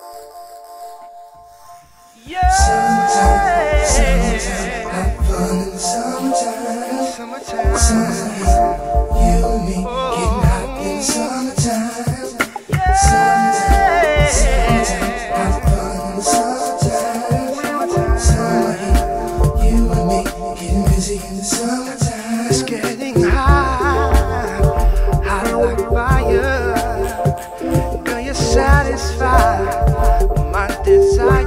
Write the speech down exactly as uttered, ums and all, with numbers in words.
Yeah. Summertime, summertime, have fun in the summertime. Summertime. Summertime, you and me getting hot in the summertime. Summertime, summertime, have fun in the summertime. Summer heat, you and me getting busy in the summertime. It's getting hot, hot like fire. Girl, you satisfy my desire.